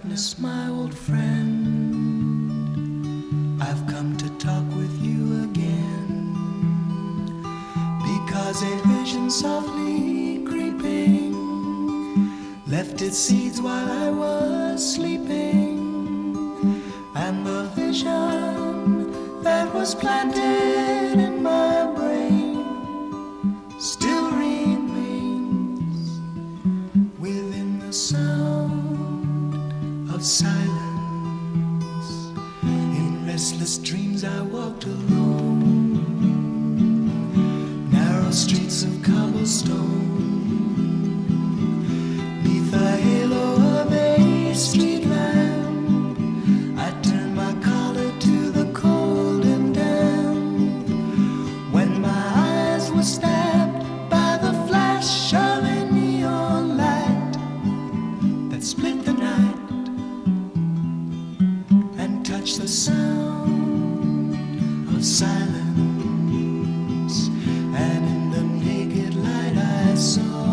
darkness, my old friend, I've come to talk with you again, because a vision softly creeping left its seeds while I was sleeping, and the vision that was planted in my brain still remains within the sound of silence. In restless dreams I walked alone, narrow streets of cobblestone, neath the halo of a street lamp. I turned my collar to the cold and damp, when my eyes were stabbed by the flash of a neon light that split the night and touched the sound of silence. And in the naked light I saw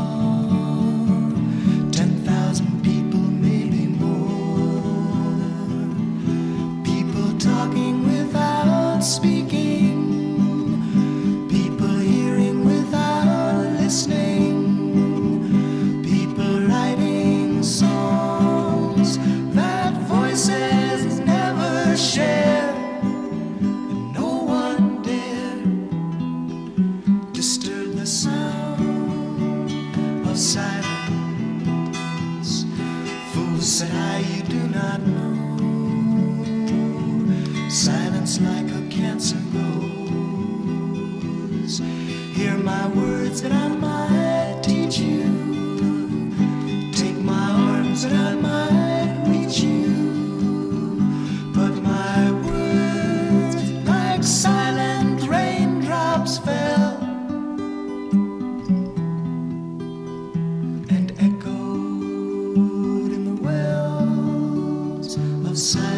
10,000 people, maybe more, people talking without speaking, people hearing without listening, people writing songs that voices never share, and no one dared disturb the sound of silence. Fools, said I, you do not know, silence like a cancer grows. Hear my words that I might teach you, take my arms that I might reach you, but my words like silent raindrops fell and echoed in the wells of silence.